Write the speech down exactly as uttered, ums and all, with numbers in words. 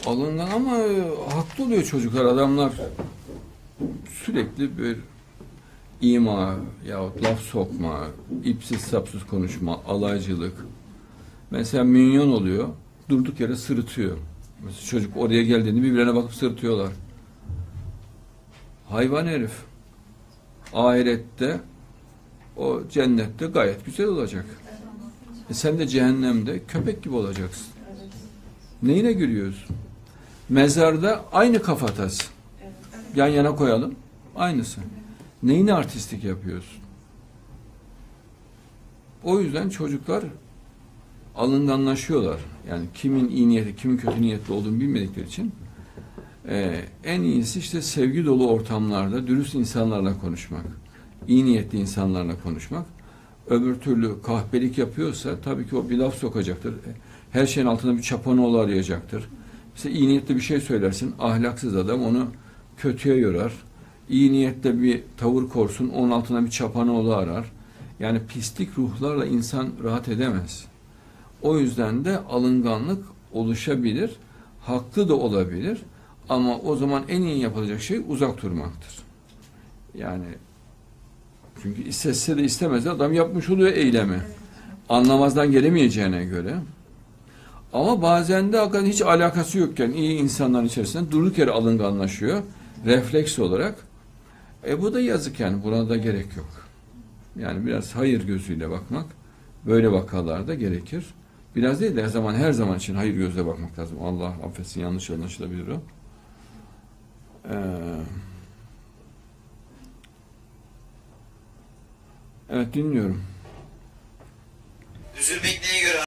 Alıngan ama e, haklı oluyor çocuklar, adamlar sürekli bir ima yahut laf sokma, ipsiz sapsız konuşma, alaycılık. Mesela minyon oluyor, durduk yere sırıtıyor. Mesela çocuk oraya geldiğinde birbirlerine bakıp sırıtıyorlar. Hayvan herif. Ahirette, o cennette gayet güzel olacak. E sen de cehennemde köpek gibi olacaksın. Neyine gülüyorsun? Mezarda aynı kafatası. Yan yana koyalım. Aynısı. Neyine artistlik yapıyorsun? O yüzden çocuklar alınganlaşıyorlar. Yani kimin iyi niyetli, kimin kötü niyetli olduğunu bilmedikleri için e, en iyisi işte sevgi dolu ortamlarda dürüst insanlarla konuşmak. İyi niyetli insanlarla konuşmak. Öbür türlü kahpelik yapıyorsa tabii ki o bir laf sokacaktır. Her şeyin altında bir çapanoğlu arayacaktır. Mesela iyi niyetli bir şey söylersin, ahlaksız adam onu kötüye yorar. İyi niyetle bir tavır korsun, onun altına bir çapanoğlu arar. Yani pislik ruhlarla insan rahat edemez. O yüzden de alınganlık oluşabilir, haklı da olabilir. Ama o zaman en iyi yapılacak şey uzak durmaktır. Yani çünkü istese de istemez de adam yapmış oluyor eylemi. Anlamazdan gelemeyeceğine göre. Ama bazen de hakikaten hiç alakası yokken iyi insanların içerisinde durduk yere alınganlaşıyor. Refleks olarak. E bu da yazık yani. Buna da gerek yok. Yani biraz hayır gözüyle bakmak böyle vakalarda gerekir. Biraz değil de her zaman her zaman için hayır gözle bakmak lazım. Allah affetsin, yanlış anlaşılabilir o. Ee, evet, dinliyorum. Üzülmek neye göre?